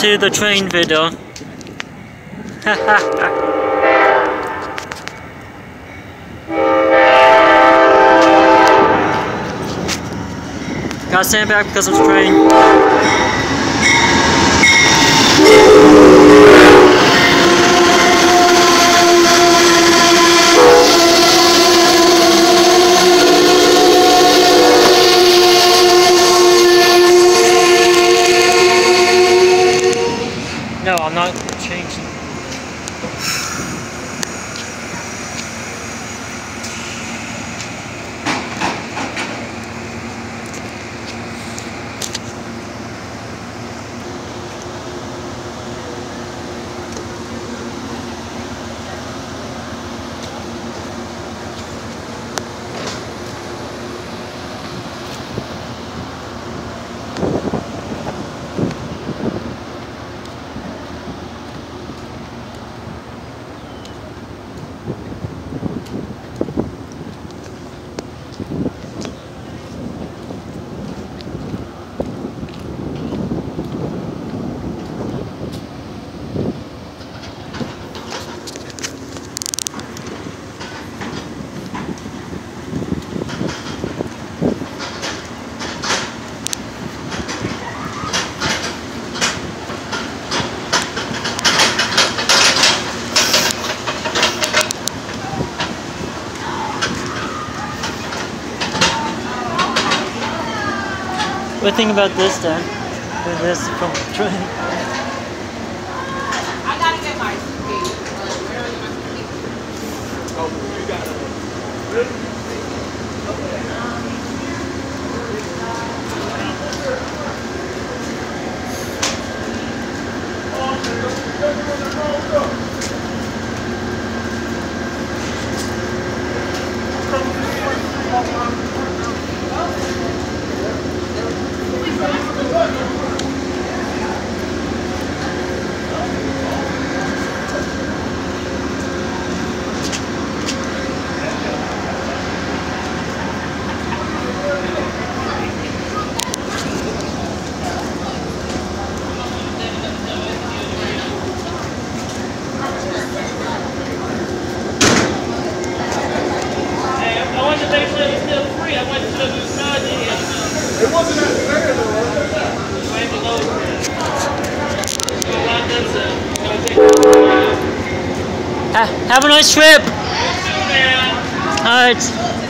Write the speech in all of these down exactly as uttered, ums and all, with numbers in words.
to the train video. Gotta stand back because of the train. No, I'm not changing. What do you think about this then? With this from the train? I gotta get my suitcase. Where is my suitcase? Oh, you got it. Really? It wasn't that fair though, Ha have a nice trip! Alright.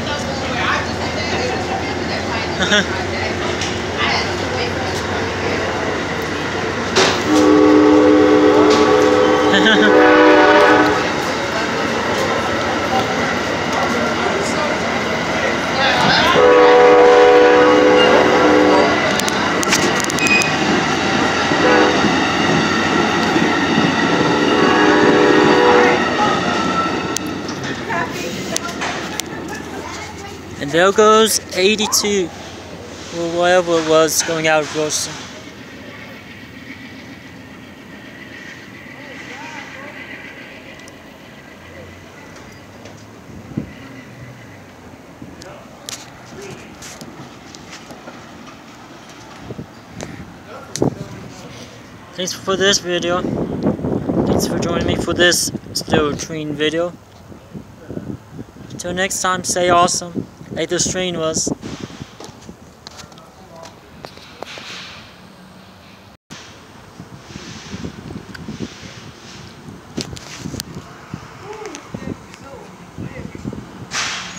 And there goes eighty-two, or whatever it was, going out of Wilson. Thanks for this video. Thanks for joining me for this still train video. Until next time, stay awesome, like this train was.